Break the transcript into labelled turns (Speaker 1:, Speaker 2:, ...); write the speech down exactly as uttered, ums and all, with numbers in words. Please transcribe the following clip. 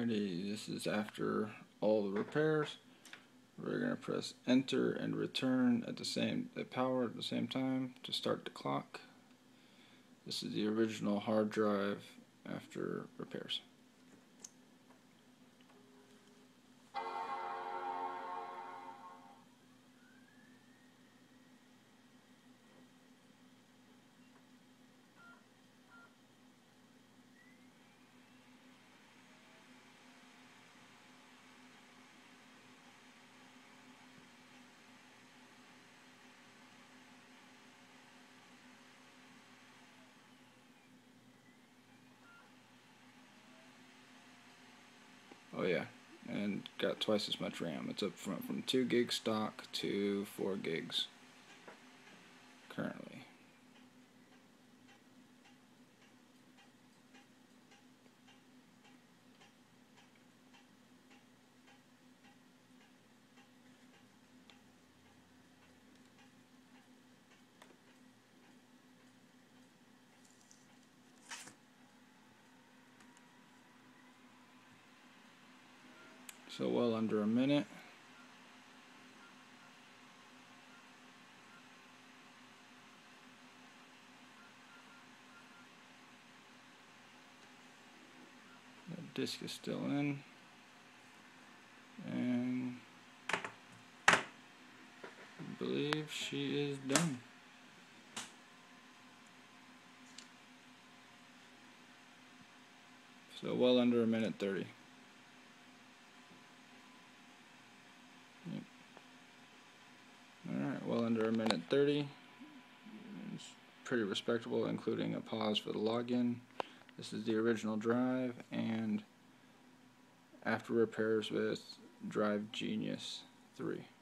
Speaker 1: Alrighty, this is after all the repairs. We're going to press enter and return at the same at power at the same time to start the clock. This is the original hard drive after repairs. Oh yeah, and got twice as much RAM. It's up from, from two gig stock to four gigs currently. So well under a minute. The disk is still in. And I believe she is done. So well under a minute thirty. Yep. Alright, well under a minute thirty. It's pretty respectable, including a pause for the login. This is the original drive, and after repairs with Drive Genius three.